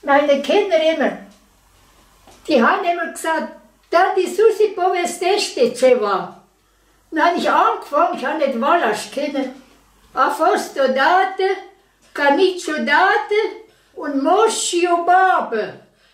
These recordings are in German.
Meine Kinder immer, die haben immer gesagt, dann die Susi povesteste ceva. Dann habe ich angefangen, ich habe nicht Walasch kennen. Afosto date, canicio date und moschio babe.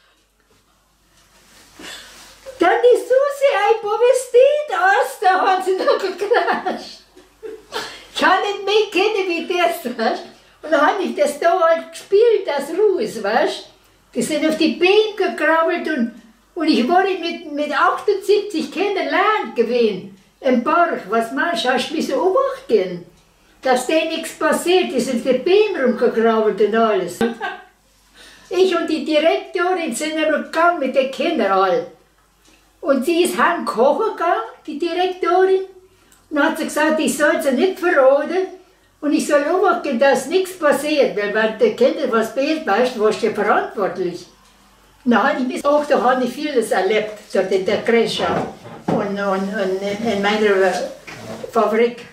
Dann die Susi ein povestit, da haben sie noch gekrascht. Ich habe nicht mehr kennen wie das, weißt. Und dann habe ich das da halt gespielt, das Ruhes, weißt. Die sind auf die Beine gekrabbelt und ich war mit 78 kennengelernt gewesen. Im Park, was meinst du, hast du mich so beobachten, dass denen nichts passiert, die sind auf die Beine rumgekrabbelt und alles. Ich und die Direktorin sind immer gegangen mit den Kindern alle. Und sie ist heim kochen gegangen, die Direktorin. Und dann hat sie gesagt, ich soll sie nicht verraten und ich soll beobachten, dass nichts passiert, weil wenn die Kinder was fehlt, weißt du, warst du verantwortlich. Dann habe ich bis auch, da habe ich vieles erlebt, dort in der Kreisschau und in meiner Fabrik.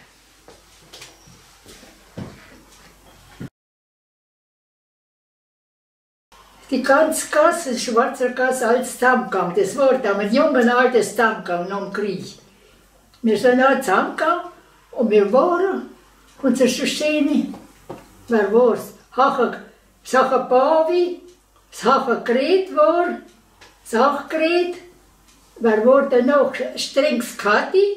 Die ganze Gasse, Schwarzer Gasse, alles zusammengegangen. Das war damals jungen altes zusammengegangen nach dem Krieg. Wir sind alle zusammengegangen und wir waren, unsere Schöne, wer war's? Sache Bavi, Sache Gret war, Sache Gret, wer war denn noch? Strengs Kathi,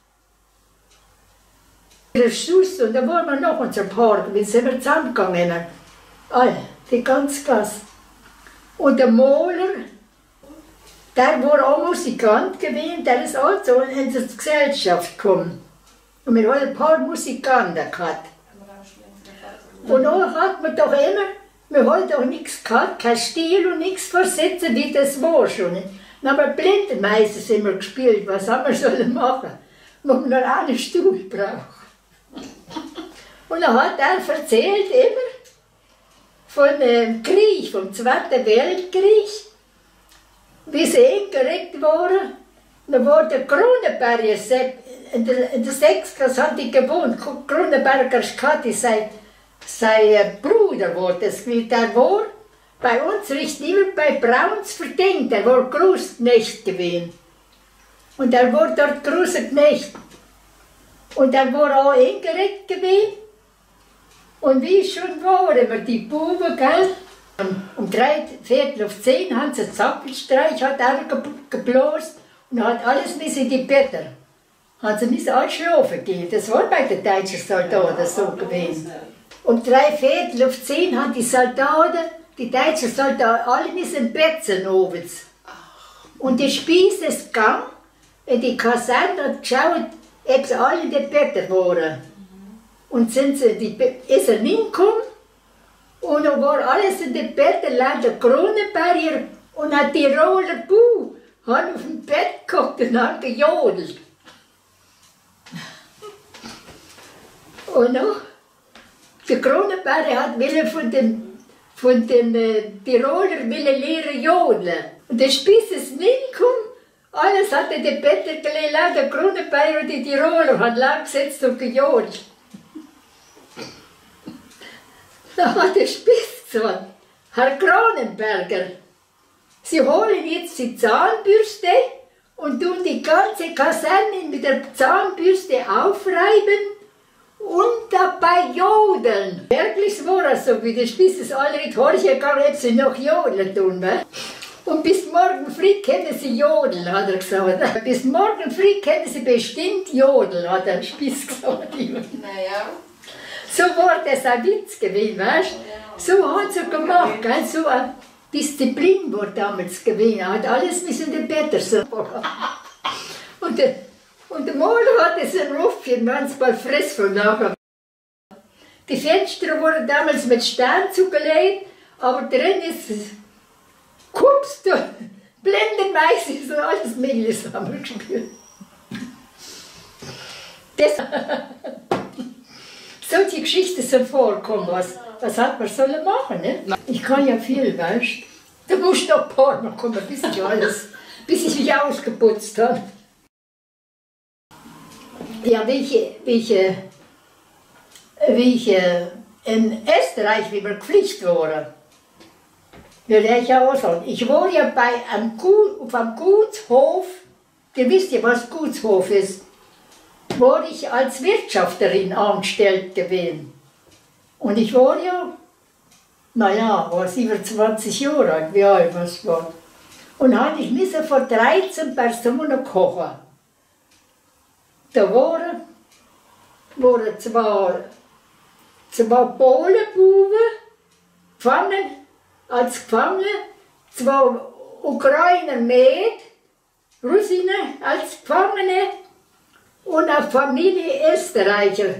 der Schuss, und da waren wir noch unser Paar, wir sind wir zusammengegangen. Alle, die ganze Gasse. Und der Maler, der war auch Musikant gewesen, der ist auch so in die Gesellschaft gekommen. Und wir haben ein paar Musikanten gehabt. Und dann hat man doch immer, wir haben doch nichts gehabt, kein Stil und nichts versetzen, wie das war schon. Dann haben wir Blindenmeisters immer gespielt, was haben wir sollen machen, wo man noch einen Stuhl braucht. Und dann hat er erzählt immer, von dem Krieg, vom Zweiten Weltkrieg, wie sie eingeregt waren. Dann war der Kronenberger, in der 6. Klasse hat die gewohnt, Kronenberger Kathi, sein Bruder war das, der war bei uns richtig immer bei Brauns verdient, der war Großknecht gewesen. Und er war dort großer Knecht. Und er war auch eingeregt gewesen. Und wie es schon war, immer die Buben, gell? Um 9:45 haben sie einen Zappelstreich, hat er geblasen und hat alles bis in die Betten. Haben sie müssen alle schlafen gehen. Das war bei den deutschen Soldaten so gewesen. Um 9:45 haben die Soldaten, die deutschen Soldaten, alle müssen im Bett sein abends. Und die Spieße ist gegangen in die Kaserne und geschaut, ob sie alle in den Betten waren. Und ist er hingekommen und dann war alles in den Betten, der Kronenberger und ein Tiroler Buh haben auf dem Bett geguckt und haben gejodelt. Und noch, der Kronenberger hat von den Tiroler lernen jodeln. Und der Spieß ist nicht gekommen, alles hat in den Betten gelegen, der Kronenberger und die Tiroler haben lang gesetzt und gejodelt. Da hat der Spitz gesagt, Herr Kronenberger, Sie holen jetzt die Zahnbürste und tun die ganze Kaserne mit der Zahnbürste aufreiben und dabei jodeln. Wirklich war es so, wie der Spitz ist alle in die Horche gegangen, ob sie noch jodeln tun. Ne? Und bis morgen früh können Sie jodeln, hat er gesagt. Bis morgen früh können Sie bestimmt jodeln, hat der Spitz gesagt. Naja. So war das ein Witz gewesen, weißt du? So hat sie gemacht, gell? So eine Disziplin war damals gewesen. Er hat alles in den Betten so. Und der Maler hat es einen Ruf für manchmal Fress von nachher. Die Fenster wurden damals mit Stein zugelegt, aber drin ist Kupst, Blendenmais, so alles Mögliche haben wir gespielt. Solche Geschichten sind vorkommen, was hat man sollen machen, ne? Ich kann ja viel, weißt du? Da musst du noch ein paar Mal kommen, bis ich mich ausgeputzt habe. Ja, wie ich in Österreich, wie wir gepflichtet waren, will ich ja auch sagen. Ich war ja auf einem Gutshof, ihr wisst ja, was Gutshof ist, war ich als Wirtschafterin angestellt gewesen. Und ich war ja, naja, war 27 Jahre alt, wie alt was war. Und ich musste vor 13 Personen kochen. Da waren zwei Polenbuben, gefangen, als Gefangene, zwei Ukrainer Mäd, Russinen als Gefangene und eine Familie Österreicher.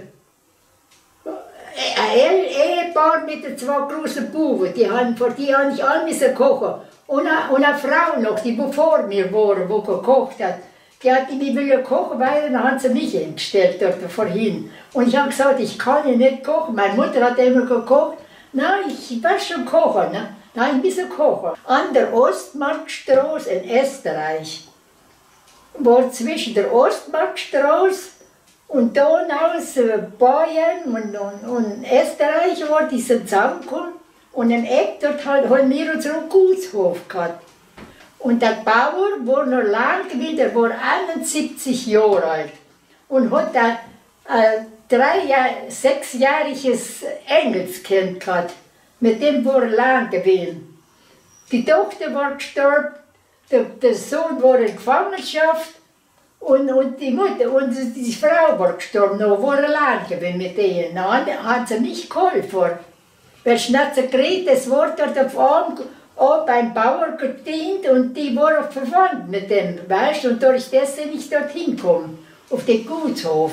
Ein Ehepaar mit den zwei großen Buben, für die habe ich alle kochen. Und eine Frau noch, die vor mir war, die gekocht hat. Die hat mich kochen, weil dann haben sie mich hingestellt dort vorhin. Und ich habe gesagt, ich kann ja nicht kochen. Meine Mutter hat immer gekocht. Nein, ich weiß schon kochen. Ne? Nein, ich muss kochen. An der Ostmarkstraße in Österreich. War zwischen der Ostmarkstraße und dann aus Bayern und Österreich war diese zusammengekommen. Und im Eck dort haben wir unseren Gutshof gehabt. Und der Bauer war noch lang gewesen, der war 71 Jahre alt. Und hat ein 6-jähriges Engelskind gehabt. Mit dem war er lang gewesen. Die Tochter war gestorben, der Sohn war in Gefangenschaft und die Mutter und die Frau war gestorben, noch war er lang gewesen mit denen. Dann hat sie nicht geholfen. Weil Schnatzergret, das war dort auf Arm beim Bauer gedient und die war auch verwandt mit dem, weißt du, und da ist deswegen nicht dorthin gekommen, auf den Gutshof.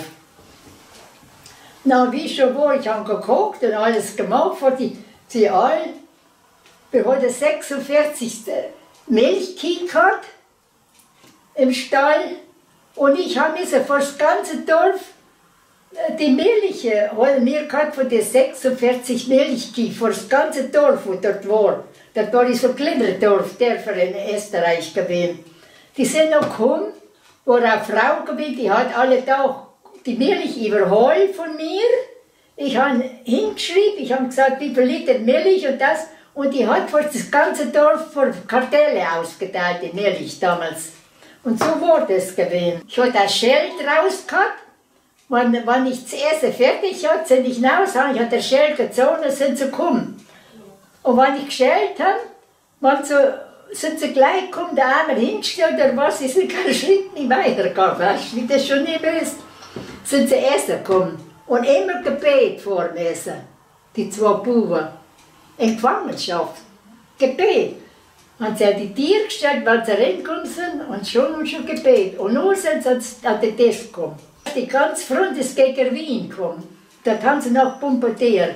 Na, wie schon war, ich habe gekocht und alles gemacht für sie alle. Wir hatten 46 Milchkühe gehabt im Stall und ich habe für das ganze Dorf die Milch haben wir gehabt von den 46 Milchkühen, für das ganze Dorf, wo dort war. Dort war so ein kleiner Dorf, der für in Österreich gewesen. Die sind noch gekommen, war eine Frau gewesen, die hat alle Tag die Milch überholt von mir. Ich habe hingeschrieben, ich habe gesagt, wie viel Liter Milch und das. Und die hat für das ganze Dorf für Kartelle ausgeteilt, die Milch damals. Und so war das gewesen. Ich hatte ein Schild raus gehabt. Wenn ich das Essen fertig hatte, sind ich hinaus, ich hatte das Schild gezogen und sind sie gekommen. Und wenn ich geschält habe, sind sie gleich gekommen, der einmal hingestellt oder was, sie sind keinen Schritt nicht weitergegangen, weißt du, wie das schon immer ist. Sind sie essen gekommen und immer Gebet vor dem Essen, die zwei Buben. In Gefangenschaft, Gebet. Haben sie an die Tiere gestellt, weil sie reingekommen sind und schon Gebet. Und nur sind sie an den Tisch gekommen. Die ganze Front ist gegen Wien gekommen. Dort haben sie noch bombardiert.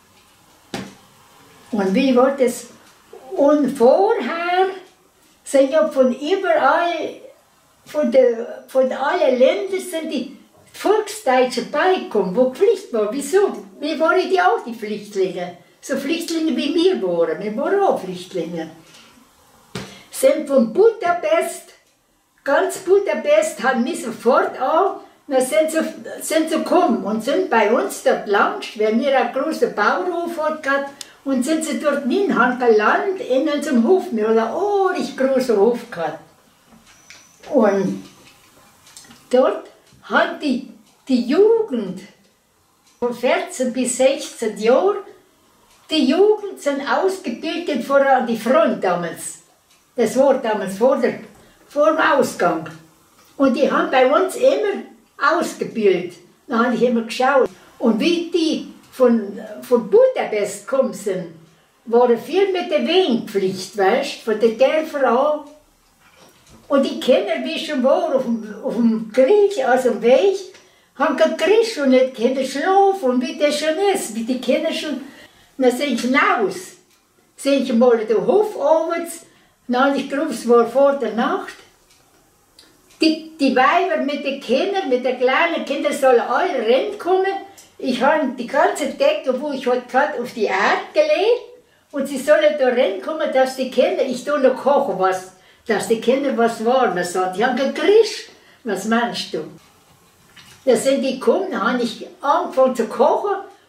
Und wie war das? Und vorher sind ja von überall, von allen Ländern sind die Volksdeutschen beigekommen, wo Pflicht war. Wieso? Wir waren ja auch die Flüchtlinge. So Flüchtlinge wie wir waren. Wir waren auch Flüchtlinge. Sind von Budapest, ganz Budapest, haben wir sofort an. Dann sind sie gekommen und sind bei uns dort lang, wenn wir einen großen Bauernhof hatten, und sind sie dort hin, haben gelandet in unserem Hof. Wir haben einen ordentlich großen Hof gehabt. Und dort hat die Jugend von 14 bis 16 Jahren, die Jugend sind ausgebildet vor an die Front damals. Das war damals vor dem Ausgang. Und die haben bei uns immer ausgebildet. Da habe ich immer geschaut. Und wie die von Budapest gekommen sind, waren viel mit der Wehenpflicht, weißt du, von der Frau. Und die Kinder, wie schon war, auf dem Krieg, also am Weg, haben gekriegt und nicht können schlafen. Und wie das schon ist, wie die Kinder schon. Dann sind ich hinaus, sind ich mal den Hof abends, dann habe ich gerufen, es war vor der Nacht. Die Weiber mit den Kindern, mit den kleinen Kindern sollen alle reinkommen. Ich habe die ganze Decke, wo ich hatte, auf die Erde gelegt. Und sie sollen da reinkommen, dass die Kinder, ich tue noch kochen was, dass die Kinder was Warmes haben. Die haben gekriegt. Was meinst du? Da sind die gekommen, dann habe ich angefangen zu kochen.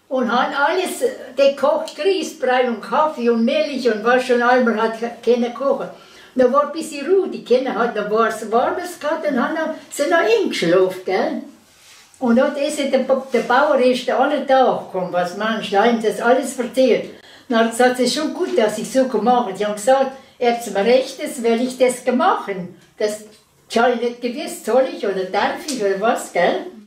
und haben alles gekocht, Grießbrei und Kaffee und Milch und was schon einmal hat können kochen. Dann war ein bisschen Ruhe, die Kinder hatten noch was Warmes gehabt und sind noch eingeschlafen, gell? Und dann ist der Bauer ist alle da gekommen, was Mensch, da haben das alles erzählt. Dann hat er gesagt, es ist schon gut, dass ich so gemacht habe. Die haben gesagt, jetzt mal rechtes, will ich das gemacht. Das habe ich nicht gewusst, soll ich oder darf ich oder was, gell?